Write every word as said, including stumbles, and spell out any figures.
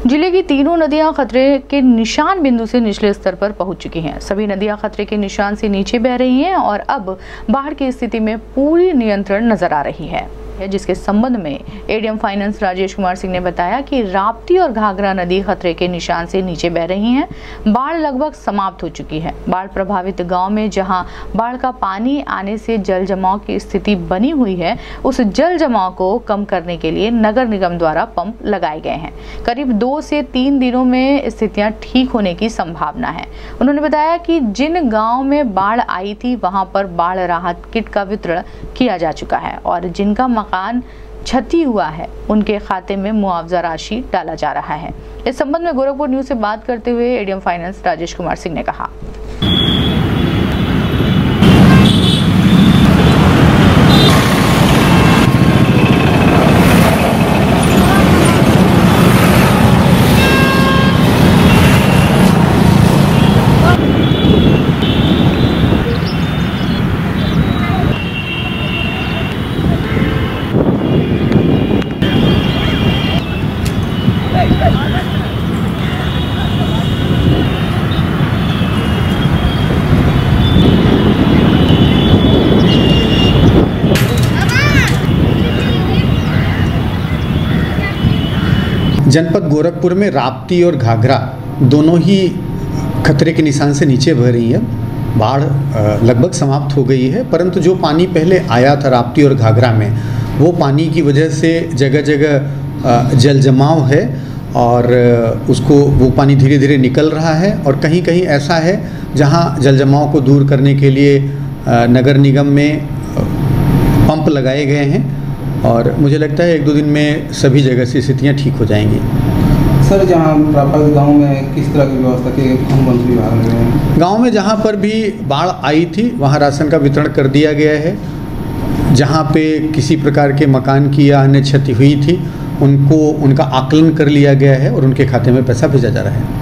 जिले की तीनों नदियां खतरे के निशान बिंदु से निचले स्तर पर पहुंच चुकी हैं। सभी नदियां खतरे के निशान से नीचे बह रही हैं और अब बाढ़ की स्थिति में पूरी नियंत्रण नजर आ रही है, जिसके संबंध में एडीएम फाइनेंस राजेश कुमार सिंह ने बताया कि राप्ती और घाघरा नदी खतरे के निशान से नीचे बह रही हैं। बाढ़ लगभग समाप्त हो चुकी है। बाढ़ प्रभावित गांव में जहां बाढ़ का पानी आने से जल जमाव की स्थिति बनी हुई है, उस जल जमाव को कम करने के लिए नगर निगम द्वारा पंप लगाए गए हैं। करीब दो से तीन दिनों में स्थितियां ठीक होने की संभावना है। उन्होंने बताया कि जिन गाँव में बाढ़ आई थी वहां पर बाढ़ राहत किट का वितरण किया जा चुका है और जिनका मकान क्षति हुआ है उनके खाते में मुआवजा राशि डाला जा रहा है। इस संबंध में गोरखपुर न्यूज से बात करते हुए एडीएम फाइनेंस राजेश कुमार सिंह ने कहा, जनपद गोरखपुर में राप्ती और घाघरा दोनों ही खतरे के निशान से नीचे बह रही है। बाढ़ लगभग समाप्त हो गई है, परंतु जो पानी पहले आया था राप्ती और घाघरा में, वो पानी की वजह से जगह जगह जल जमाव है और उसको वो पानी धीरे धीरे निकल रहा है और कहीं कहीं ऐसा है जहां जल जमाव को दूर करने के लिए नगर निगम में पंप लगाए गए हैं और मुझे लगता है एक दो दिन में सभी जगह से स्थितियाँ ठीक हो जाएंगी। सर, जहाँ प्रभावित गाँव में किस तरह की व्यवस्था की मुख्यमंत्री विभाग ने? गाँव में जहाँ पर भी बाढ़ आई थी वहाँ राशन का वितरण कर दिया गया है। जहाँ पे किसी प्रकार के मकान की या अन्य क्षति हुई थी उनको उनका आकलन कर लिया गया है और उनके खाते में पैसा भेजा जा रहा है।